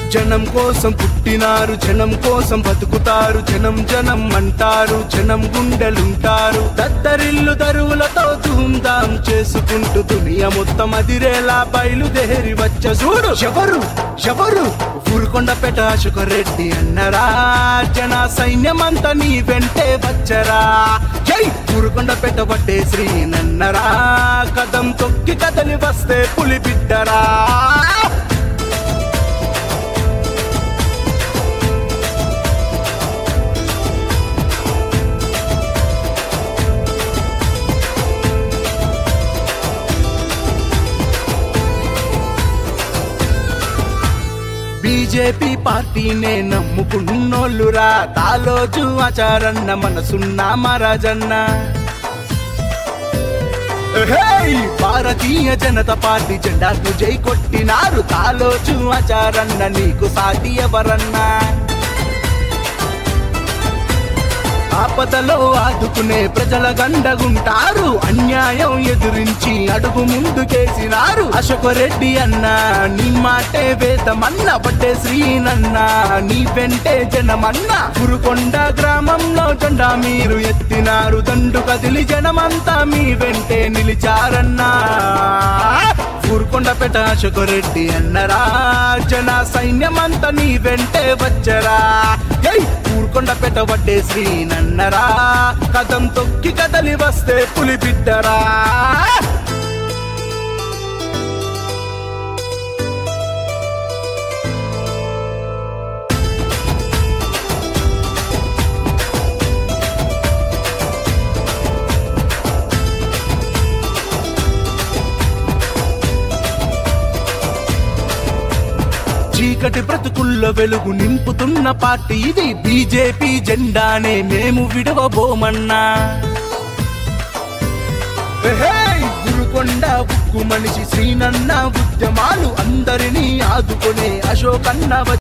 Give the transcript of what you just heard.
జనం కోసం పుట్టినారు, జనం కోసం బతుకుతారు, జనం జనం అంటారు, జనం గుండెలుంటారు. దద్దరిల్లు దరువులతో ధూమ్ధాం చేసుకుంటూ దునియా మొత్తం అదిరేలా బయలుదేరి వచ్చ చూడు. ఎవరు ఎవరు ఊరుకొండపేట అశోక్ రెడ్డి అన్నరా, జన సైన్యమంతా నీ వెంటే వచ్చరా. జై ఊరుకొండపేట వడ్డే శ్రీనన్నరా, కదం తొక్కి కదలి వస్తే పులి బిడ్డరా. బీజేపీ పార్టీనే నమ్ముకున్నోళ్ళురా, తాలోజు ఆచారన్న మనసున్న మహారాజన్న. భారతీయ జనతా పార్టీ జెండాకు జై కొట్టినారు, తాలోజు ఆచారన్న నీకు సాటి ఎవరన్నా. ఆపదలో ఆదుకునే ప్రజల గండగుంటారు, అన్యాయం ఎదురించి అడుగు ముందుకేసినారు. అశోక్ రెడ్డి అన్న నీ మాటే వేదమన్న, వడ్డే శ్రీనన్న నీ వెంటే జనమన్న. గురుకొండ గ్రామంలో జెండా మీరు ఎత్తినారు, దండు కదిలి జనమంతా మీ వెంటే నిలిచారన్నా. ఊరుకొండపేట అశోక్ రెడ్డి అన్నరా, జన సైన్యమంతా నీ వెంటే వచ్చరా. ఊరుకొండపేట వడ్డే శ్రీనన్నరా, కదం తొక్కి కదలి వస్తే పులి బిడ్డరా. చీకటి బ్రతుకుల్లో వెలుగు నింపుతున్న పార్టీ ఇది, బీజేపీ జెండానే మేము విడవబోమన్నా. గురుకొండ ఉక్కు మనిషి శ్రీనన్న ఉద్యమాలు అందరినీ ఆదుకునే అశోకన్న